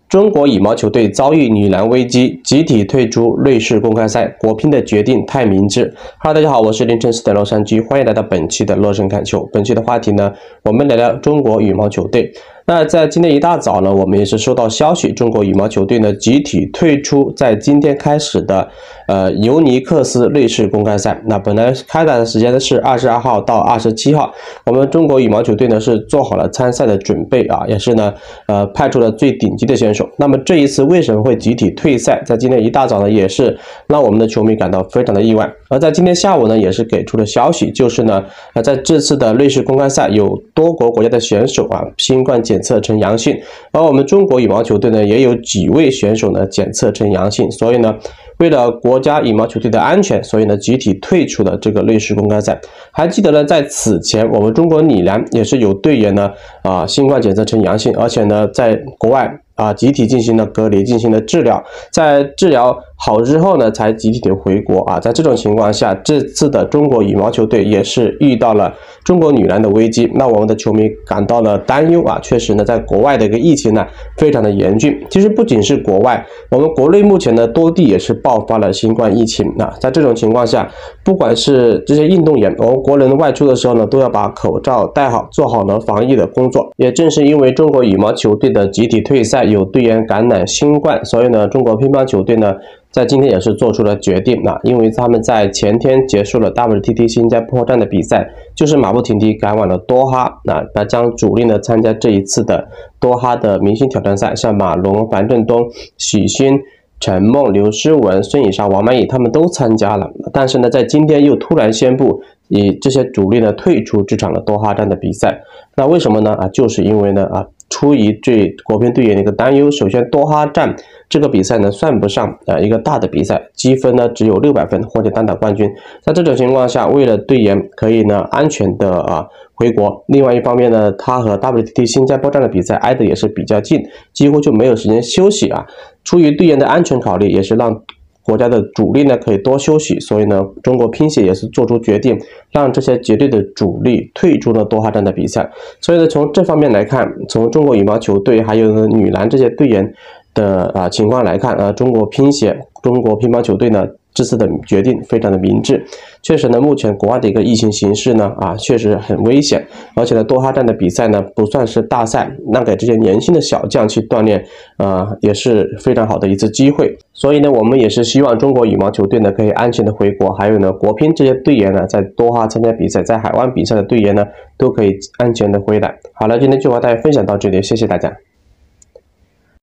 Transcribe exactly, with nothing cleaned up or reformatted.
中国羽毛球队遭遇女篮危机，集体退出瑞士公开赛，国乒的决定太明智。Hello， 大家好，我是凌晨四点洛杉矶，欢迎来到本期的洛神看球。本期的话题呢，我们聊聊中国羽毛球队。那在今天一大早呢，我们也是收到消息，中国羽毛球队呢集体退出在今天开始的呃尤尼克斯瑞士公开赛。那本来开打的时间呢是二十二号到二十七号，我们中国羽毛球队呢是做好了参赛的准备啊，也是呢呃派出了最顶级的选手。那么这一次为什么会集体退赛？在今天一大早呢，也是让我们的球迷感到非常的意外。而在今天下午呢，也是给出了消息，就是呢，呃，在这次的瑞士公开赛有多国国家的选手啊，新冠检测呈阳性，而我们中国羽毛球队呢，也有几位选手呢检测呈阳性，所以呢，为了国家羽毛球队的安全，所以呢，集体退出了这个瑞士公开赛。还记得呢，在此前，我们中国女篮也是有队员呢，啊，新冠检测呈阳性，而且呢，在国外啊，集体进行了隔离，进行了治疗，在治疗好之后呢，才集体的回国啊。在这种情况下，这次的中国羽毛球队也是遇到了中国女篮的危机，那我们的球迷感到了担忧啊。确实呢，在国外的一个疫情呢，非常的严峻。其实不仅是国外，我们国内目前呢，多地也是爆发了新冠疫情啊。在这种情况下，不管是这些运动员，我们国人外出的时候呢，都要把口罩戴好，做好了防疫的工作。也正是因为中国羽毛球队的集体退赛，有队员感染新冠，所以呢，中国乒乓球队呢，在今天也是做出了决定啊，因为他们在前天结束了 W T T 新加坡站的比赛，就是马不停蹄赶往了多哈，那他将主力呢参加这一次的多哈的明星挑战赛，像马龙、樊振东、许昕、陈梦、刘诗雯、孙颖莎、王曼昱他们都参加了，但是呢，在今天又突然宣布以这些主力呢退出这场的多哈站的比赛。那为什么呢？啊，就是因为呢啊，出于对国乒队员的一个担忧。首先，多哈站这个比赛呢算不上啊一个大的比赛，积分呢只有六百分，获得单打冠军。在这种情况下，为了队员可以呢安全的啊回国，另外一方面呢，他和 W T T 新加坡站的比赛挨得也是比较近，几乎就没有时间休息啊。出于队员的安全考虑，也是让国家的主力呢可以多休息，所以呢，中国乒协也是做出决定，让这些绝对的主力退出了多哈站的比赛。所以呢，从这方面来看，从中国羽毛球队还有呢女篮这些队员的啊情况来看啊，中国乒协、中国乒乓球队呢这次的决定非常的明智。确实呢，目前国外的一个疫情形势呢啊确实很危险，而且呢多哈站的比赛呢不算是大赛，那给这些年轻的小将去锻炼啊也是非常好的一次机会。所以呢，我们也是希望中国羽毛球队呢可以安全的回国，还有呢国乒这些队员呢在多哈参加比赛，在海外比赛的队员呢都可以安全的回来。好了，今天就和大家分享到这里，谢谢大家。